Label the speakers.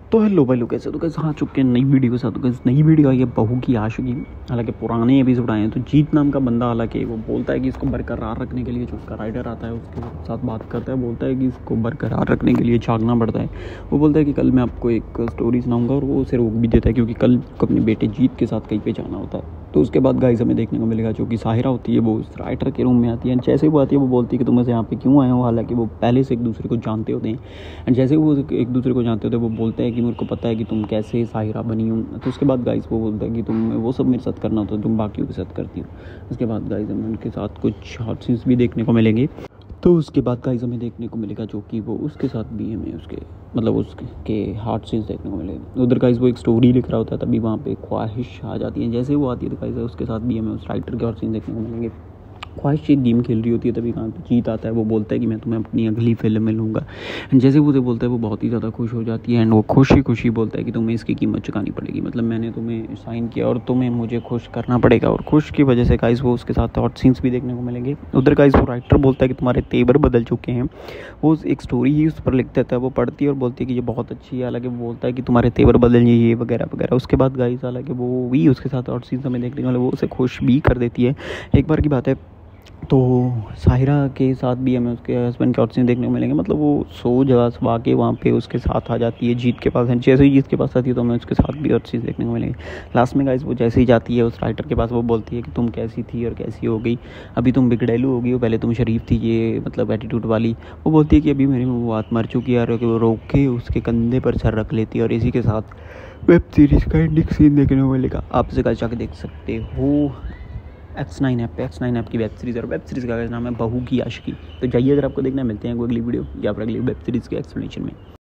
Speaker 1: तो हेलो भाई लोग, कैसे तो कैसे आ चुके हैं नई वीडियो के साथ। तो कैसे नई वीडियो आई है बहू की आशिकी। हालांकि पुराने एपिसोड आए हैं तो जीत नाम का बंदा, हालांकि वो बोलता है कि इसको बरकरार रखने के लिए जो उसका राइडर आता है उसके साथ बात करता है, बोलता है कि इसको बरकरार रखने के लिए जागना पड़ता है। वो बोलता है कि कल मैं आपको एक स्टोरी सुनाऊंगा, और वो उसे रोक भी देता है क्योंकि कल को अपने बेटे जीत के साथ कहीं पे जाना होता है। तो उसके बाद गाइस हमें देखने को मिलेगा जो कि साहिरा होती है वो उस राइटर के रूम में आती है। एंड जैसे वो आती है वो बोलती है कि तुम ऐसे यहाँ पे क्यों आए हो, हालांकि वो पहले से एक दूसरे को जानते होते हैं। एंड जैसे वो एक दूसरे को जानते होते हैं वो बोलते हैं कि मेरे को पता है कि तुम कैसे साहिरा बनी हूँ। तो उसके बाद गाइस वो बोलता है कि तुम वो सब मेरे साथ करना होता है तुम बाकियों के साथ करती हो। उसके बाद गाइस हमें उनके साथ कुछ हॉट सीन्स भी देखने को मिलेंगे। तो उसके बाद गाइस हमें देखने को मिलेगा जो कि वो उसके साथ भी हमें उसके मतलब उसके हार्ट सीन्स देखने को मिलेंगे। उधर गाइस वो एक स्टोरी लिख रहा होता है, तभी वहाँ पे ख्वाहिश आ जाती है। जैसे वो आती है तो गाइस उसके साथ भी हमें उस राइटर के हार्ट सीन देखने को मिलेंगे। ख्वाहिश एक गेम खेल रही होती है, तभी वहाँ पे जीत आता है। वो बोलता है कि मैं तुम्हें अपनी अगली फिल्म में लूँगा। एंड जैसे वो उसे बोलता है वो बहुत ही ज़्यादा खुश हो जाती है। एंड वो खुशी खुशी बोलता है कि तुम्हें इसकी कीमत चुकानी पड़ेगी, मतलब मैंने तुम्हें साइन किया और तुम्हें मुझे खुश करना पड़ेगा। और खुश की वजह से गाइस वो उसके साथ हॉट सीन्स भी देखने को मिलेंगे। उधर गाइस वो राइटर बोलता है कि तुम्हारे तेवर बदल चुके हैं। वो एक स्टोरी ही उस पर लिख देता है, वो पढ़ती है और बोलती है कि ये बहुत अच्छी है। हालांकि वो बोलता है कि तुम्हारे तेवर बदल ये वगैरह वगैरह। उसके बाद गाइस हालांकि वो भी उसके साथ हॉट सीन्स हमें देखने को मिले, वो उसे खुश भी कर देती है। एक बार की बात है तो साहिरा के साथ भी हमें उसके हस्बैंड के हॉट सीन देखने को मिलेंगे। मतलब वो सो जगह के वहाँ पे उसके साथ आ जाती है जीत के पास है। जैसे ही जीत के पास आती है तो हमें उसके साथ भी हॉट सीन देखने को मिलेंगे। लास्ट में गाइस वो जैसे ही जाती है उस राइटर के पास, वो बोलती है कि तुम कैसी थी और कैसी हो गई, अभी तुम बिगड़ैलू हो गई हो, पहले तुम शरीफ थी, ये मतलब एटीट्यूड वाली। वो बोलती है कि अभी मेरी वो बात मर चुकी है, और वो रोक के उसके कंधे पर सर रख लेती है। और इसी के साथ वेब सीरीज़ का एंडिंग सीन देखने को मिलेगा। आप इसे जाके देख सकते हो X9 ऐप पे। X9 ऐप की वेब सीरीज़, और वेब सीरीज़ का नाम है बहू की आशिकी। तो जाइए अगर आपको देखना, मिलते हैं कोई अगली वीडियो या फिर अगली वेब सीरीज़ के एक्सप्लेनेशन में।